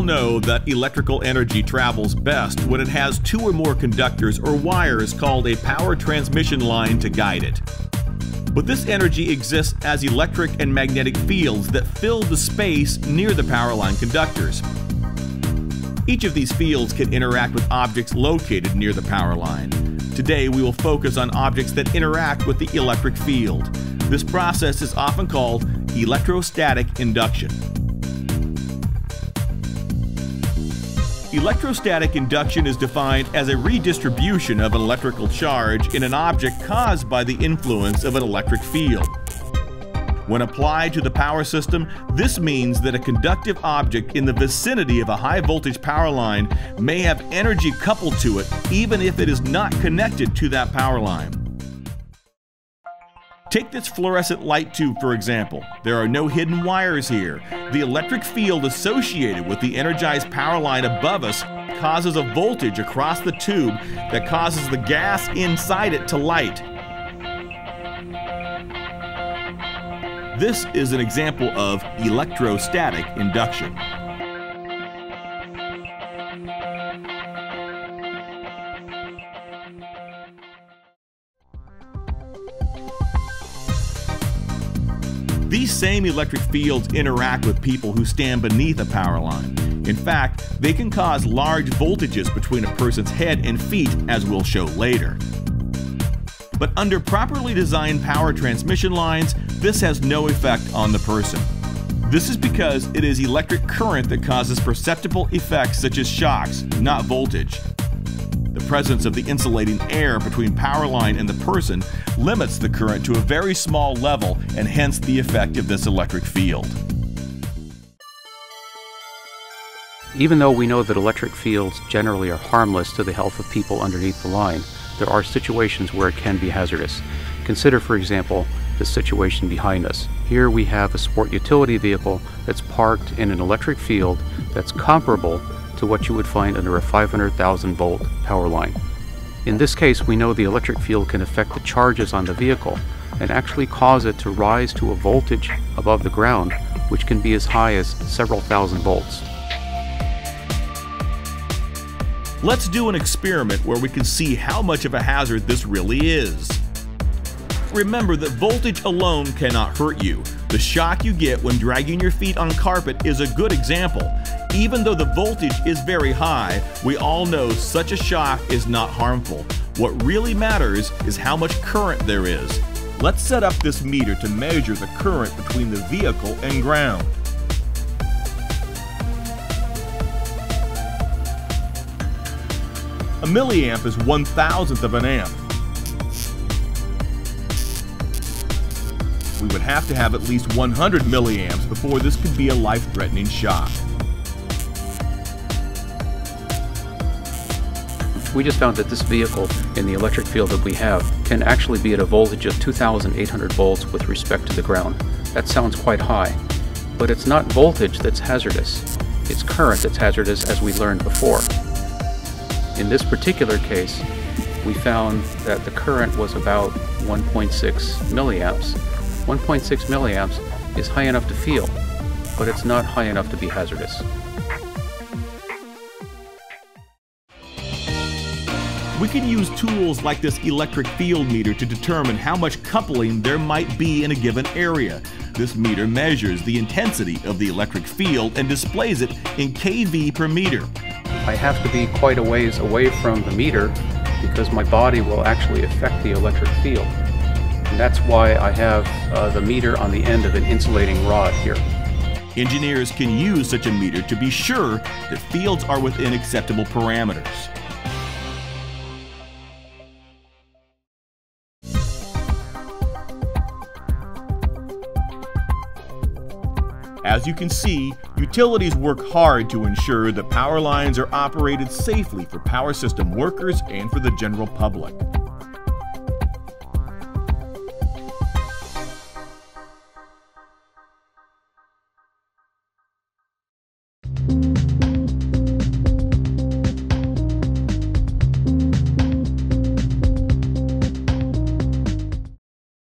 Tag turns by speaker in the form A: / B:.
A: all know that electrical energy travels best when it has two or more conductors or wires called a power transmission line to guide it. But this energy exists as electric and magnetic fields that fill the space near the power line conductors. Each of these fields can interact with objects located near the power line. Today we will focus on objects that interact with the electric field. This process is often called electrostatic induction. Electrostatic induction is defined as a redistribution of an electrical charge in an object caused by the influence of an electric field. When applied to the power system, this means that a conductive object in the vicinity of a high voltage power line may have energy coupled to it even if it is not connected to that power line. Take this fluorescent light tube for example. There are no hidden wires here. The electric field associated with the energized power line above us causes a voltage across the tube that causes the gas inside it to light. This is an example of electrostatic induction. These same electric fields interact with people who stand beneath a power line. In fact, they can cause large voltages between a person's head and feet, as we'll show later. But under properly designed power transmission lines, this has no effect on the person. This is because it is electric current that causes perceptible effects such as shocks, not voltage. The presence of the insulating air between power line and the person limits the current to a very small level and hence the effect of this electric field.
B: Even though we know that electric fields generally are harmless to the health of people underneath the line, there are situations where it can be hazardous. Consider, for example, the situation behind us. Here we have a sport utility vehicle that's parked in an electric field that's comparable to what you would find under a 500,000 volt power line. In this case, we know the electric field can affect the charges on the vehicle and actually cause it to rise to a voltage above the ground, which can be as high as several thousand volts.
A: Let's do an experiment where we can see how much of a hazard this really is. Remember that voltage alone cannot hurt you. The shock you get when dragging your feet on carpet is a good example. Even though the voltage is very high, we all know such a shock is not harmful. What really matters is how much current there is. Let's set up this meter to measure the current between the vehicle and ground. A milliamp is 1,000th of an amp. We would have to have at least 100 milliamps before this could be a life-threatening shock.
B: We just found that this vehicle in the electric field that we have can actually be at a voltage of 2,800 volts with respect to the ground. That sounds quite high, but it's not voltage that's hazardous. It's current that's hazardous, as we learned before. In this particular case, we found that the current was about 1.6 milliamps. 1.6 milliamps is high enough to feel, but it's not high enough to be hazardous.
A: We can use tools like this electric field meter to determine how much coupling there might be in a given area. This meter measures the intensity of the electric field and displays it in kV per meter.
B: I have to be quite a ways away from the meter because my body will actually affect the electric field. And that's why I have the meter on the end of an insulating rod here.
A: Engineers can use such a meter to be sure that fields are within acceptable parameters. As you can see, utilities work hard to ensure that power lines are operated safely for power system workers and for the general public.